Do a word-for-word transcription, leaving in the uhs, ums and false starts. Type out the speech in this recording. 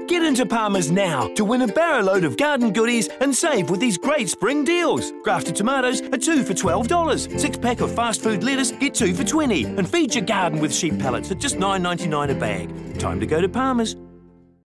Get into Palmer's now to win a barrow load of garden goodies and save with these great spring deals. Grafted tomatoes are two for twelve dollars. Six pack of fast food lettuce get two for twenty. And feed your garden with sheep pellets at just nine ninety-nine a bag. Time to go to Palmer's.